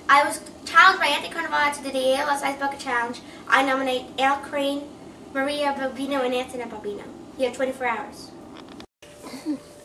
I was challenged by Anthony Carnivale to do the ALS Ice Bucket Challenge. I nominate Al Crane, Maria Bobino, and Anthony Bobino. You have 24 hours.